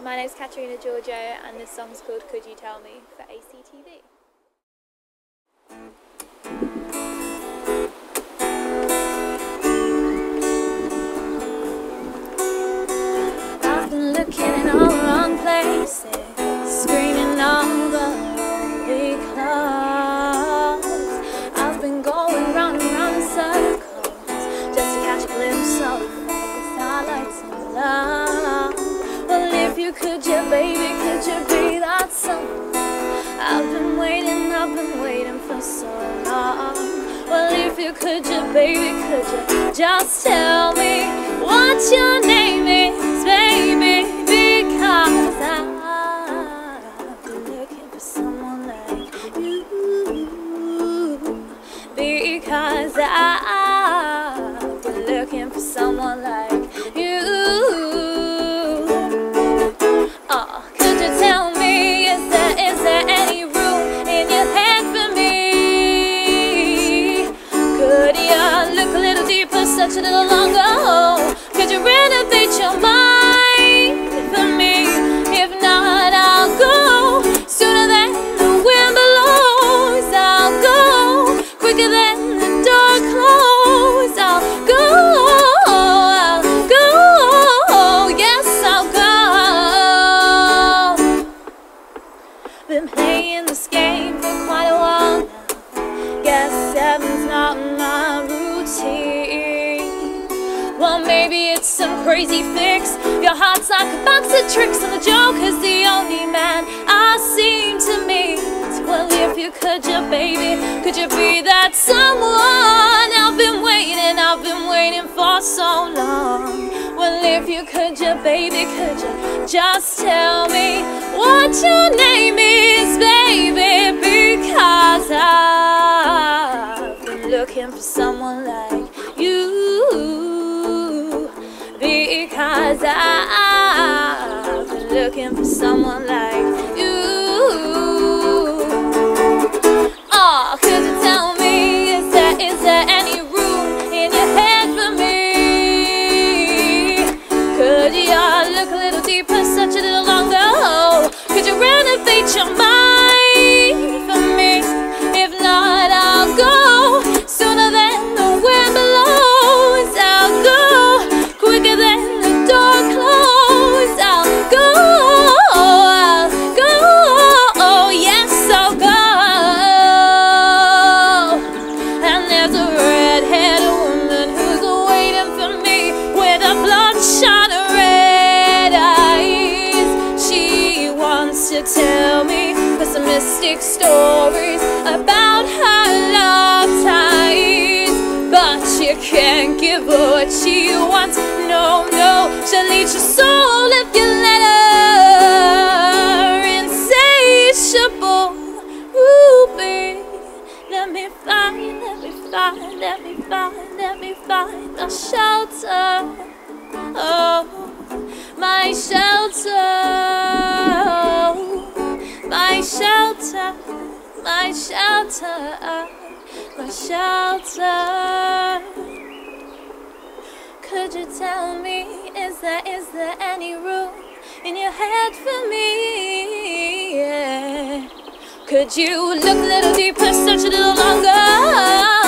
My name's Katerina Giorgio and this song's called Could You Tell Me for ACTV. I've been looking in all the wrong places, screaming all the because I've been going round and round in circles just to catch a glimpse of the starlights and love. Well, if you could, you baby, could you be that someone? I've been waiting for so long. Well, if you could, you baby, could you just tell me what your name is, baby? Because I've been looking for someone like you. Because I've been looking for someone like you. Oh, could you tell me, is there any room in your head for me? Could you look a little deeper, search a little longer? Could you renovate your mind for me? If not, I'll go sooner than the wind blows. I'll go quicker than the door closes. I'll go, yes, I'll go. Been playing this game for quite a while now. Guess seven's not my routine. Well, maybe it's some crazy fix. Your heart's like a box of tricks, and the Joker's the only man I seem to meet. Well, if you could, you baby, could you be that someone? I've been waiting for so long. Well, if you could, you baby, could you just tell me what your name is, baby? Because I've been looking for someone like you. Because I've been looking for someone like you. Oh, could you tell me, is there any room in your head for me? Could you look a little deeper, search a little longer? Could you renovate your mind for me? If not, I'll go sooner than the wind blows. I'll go quicker than the door closes. I'll go, yes, I'll go. And there's a red-haired woman who's waiting for me with a bloodshot red eyes. She wants to tell me pessimistic stories about her love ties, but she can't give her what she wants. No, she'll eat your soul if you let her. Insatiable ruby. Let me find a shelter. Oh, my shelter. My shelter. My shelter. My shelter. Could you tell me, is there any room in your head for me? Yeah. Could you look a little deeper, search a little longer?